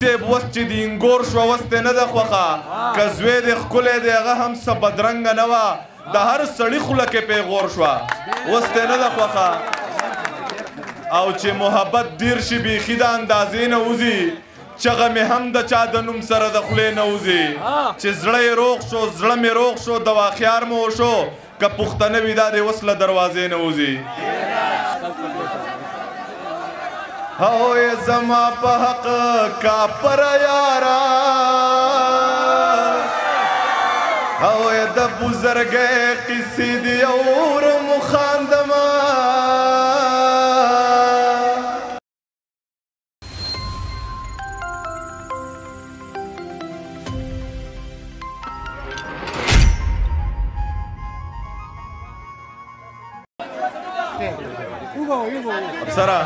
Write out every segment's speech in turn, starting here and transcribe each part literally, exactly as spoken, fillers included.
صاحب وس چې د انګور شوه وس ته نه ده خوښه که زوی دې ښکلی دی هغه هم څه بدرنګه نه وه د هر سړي خوله کې پیغور شوه وس ته نه ده خوښه او چې محبت ډېر شي بیخي د اندازې نه وځي چغه مې هم د چا د نوم سره د خولې نه وځي چې زړه یې روغ شو زړه مې روغ شو دوا خیار مې وشو که پښتنه وي دا دې اوس له دروازې نه وځي هوی زما په حق کافر یارا هوی د بزرګۍ قصې دې اورم خاندمه ابصرا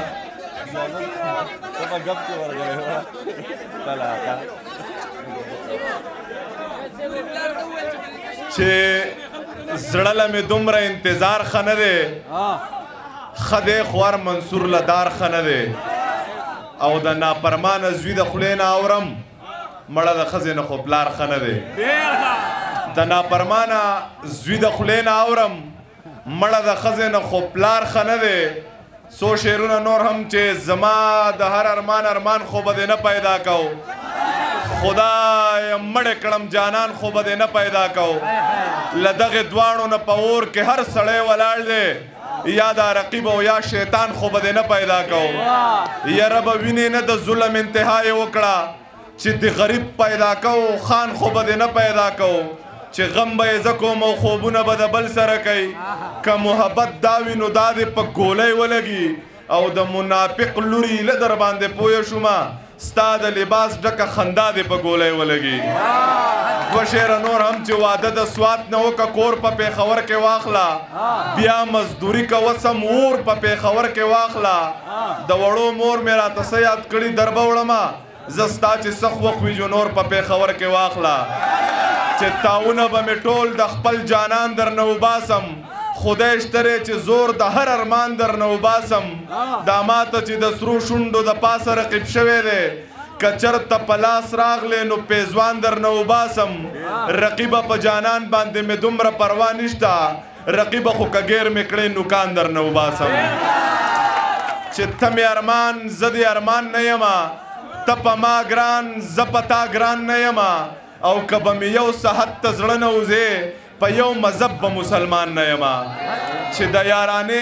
چې زړه له مې دومره انتظار ښه نه دی ښه دی خوار منصور له دار ښه نه دی او د ناپرمانه زوی د خولې نه اورم مړه د ښځې نه خو پلار ښه نه دی د ناپرمانه زوی د خولې نه اورم مړه د ښځې نه خو پلار ښه نه دی څو شعرونه نور هم چې زما د هر ارمان ارمان خو به دې نه پیدا کو خدای مړ کړم جانان خو به دې نه پیدا کو له دغې دواړو نه په اور کې هر سړی ولاړ دی یا دا رقیب او یا شیطان خو به دې نه پیدا کو یاره به وینې نه د ظلم انتها یې وکړه چې د غریب پیدا کو خان خو به دې نه پیدا کو چې غم به یې زه کوم او خوبونه به د بل سره کوي که محبت دا وي نو دا دې په ګولۍ ولګي او د منافق لوري له در باندې پوه شومه ستا د لباس ډکه خندا دې په ګولۍ ولګي دوه شعره نور هم چې واده د سوات نه وکه کور په پیښور کې واخله بیا مزدوري کوه سم اور په پیښور کې واخله د وړو مور مې راته څه یاد کړي در به وړمه زه ستا چې سخت وخت وي جو نور په پیښور کې واخله چې تاونه به مې ټول د خپل جانان در نه وباسم خدای شتری چې زور د هر ارمان در نه وباسم دا ماته چې د سرو شونډو د پاسه رقیب شوی دی که چرته په لاس راغلی نو پیزوان در نه وباسم رقیبه په جانان باندې مې دومره پروا نشته رقیبه خو که ګیر مې کړې نوکان در نه وباسم چې ته مې ارمان زه د ارمان نه یمه ته په ما ګران زه په تا ګران نه یمه او که به مې یو صحت ته زړه نه وځې په یو مذهب به مسلمان نه یمه چې د یارانې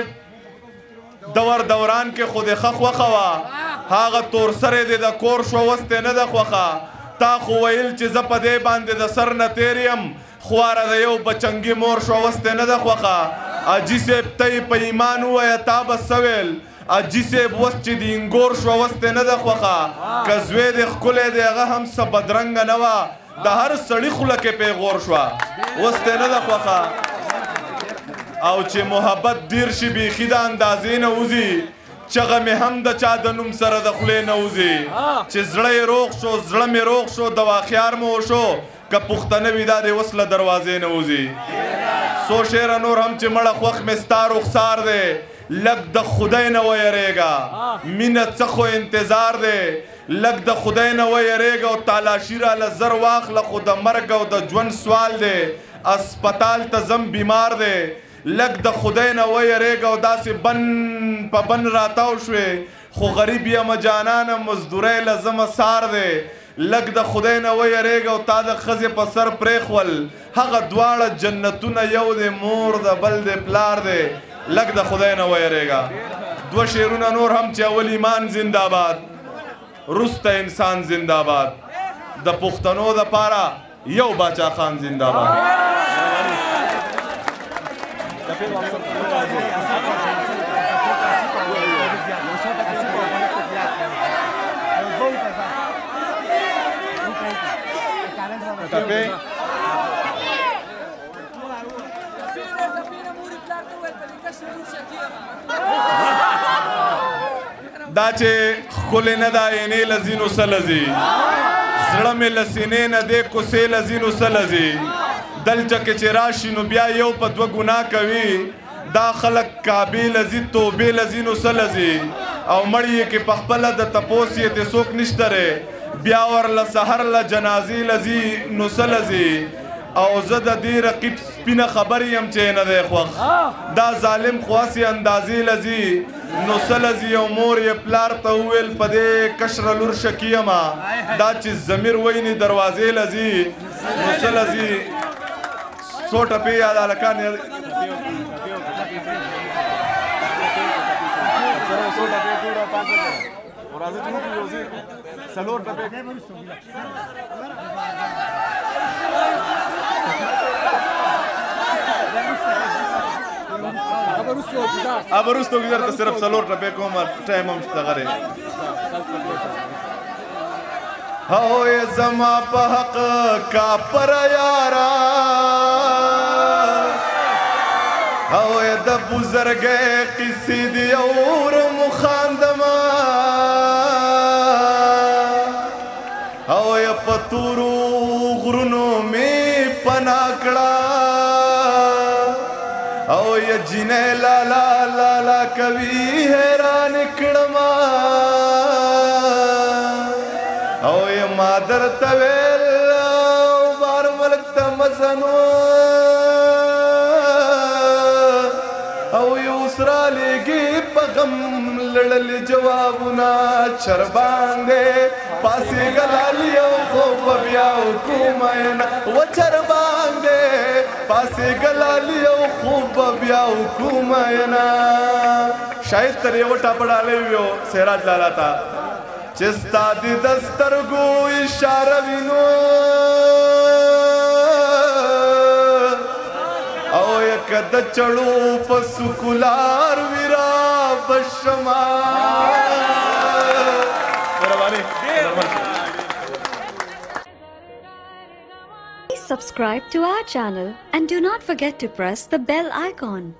دور دوران کې خو دې ښه خوښه وه هغه تور سری دې د کور شوه اوس دې نه ده خوښه تا خو ویل چې زه په دې باندې د سر نه تېر یم خواره د یو بچنګي مور شوه اوس دې نه ده خوښه حاجي صاحب ته یې په ایمان ووایه تا به څه ویل حاجي صاحب اوس چې د انګور شوه اوس دې نه ده خوښه که زوی دې ښکلی دی هغه هم څه بدرنګه نه وه د هر سړي خوله کې پیغور شوه اوس دې نه ده خوښه او چې محبت ډېر شي بیخي د اندازې نه وځي چغه مې هم د چا د نوم سره د خولې نه وځي چې زړه یې روغ شو زړه مې روغ شو دوا خیار مې وشو که پښتنه وي دا دې اوس له دروازې نه وځي څو شعره نور هم چې مړه خوښ مې ستا رخسار دی لږ د خدای نه ویریږه مینه څه خو انتظار دی لږ د خدای نه ویریږه او تالاشي راله زر واخله خو د مرګ او د ژوند سوال دی اسپتال ته ځم بیمار دی لږ د خدای نه ویریږه او داسې بن په بن راتاو شوې خو غریب یمه جانانه مزدورۍ له زمه سار دی لږ د خدای نه ویریږه او تا د ښځې په سر پرېښول هغه دواړه جنتونه یو دی مور د بل دی پلار دی لږ د خدای نه ویریږه دوه شعرونه نور هم چې اول ایمان زنده‌باد وروسته انسان زنده‌باد د پښتنو دپاره یو باچا خان زنده‌باد دا چې ښکلې نه ده عینې له ځینو څه لځي زړه مې له سینې نه دی کوڅې له ځینو څه لځي دلته کې چې راشي نو بیا یو په دوه ګناه کوي دا خلک کعبې له ځي توبې له ځینو څه لځي او مړ یې کې په خپله د تپوس یې ته څوک نشته دی بیا ورله سحر له جنازې لځي نو څه لځي او زه د دې رقیب سپینه خبر یم چې نه دی خوښ دا ظالم خو هسې اندازې لځي نو څه لځي او مور یې پلار ته وویل په دې کشره لور شکي یمه دا چې ضمیر ویني دروازې لځي نو څه لځي څو ټپې یاد هلکان अब रुस्तो गुजर तो सिर्फ सलोर टपे को मत टाइम हम तगरे हो ये जमा पहक का पर यारा हो ये द बुजुर्ग किसी दी और मुखांदमा हो ये पतुरु गुरुनो में पनाकड़ा او یا جنې لالا لالا کوي حیران کړما او یا مادر تویل بار ملک تمسنو او یو سرا لګي پغم لړل جوابونه چر باندې پاسې غلالي او خو بیا حکومت و چر باندې پاسې غلالي او خوب بیا حکومت شاید تر یو ټاپړاله ویو سراج لالا تا چې ستاد دسترګو اشاره وینو او یک د چړو په سکولار ویرا بشما Please subscribe to our channel and do not forget to press the bell icon.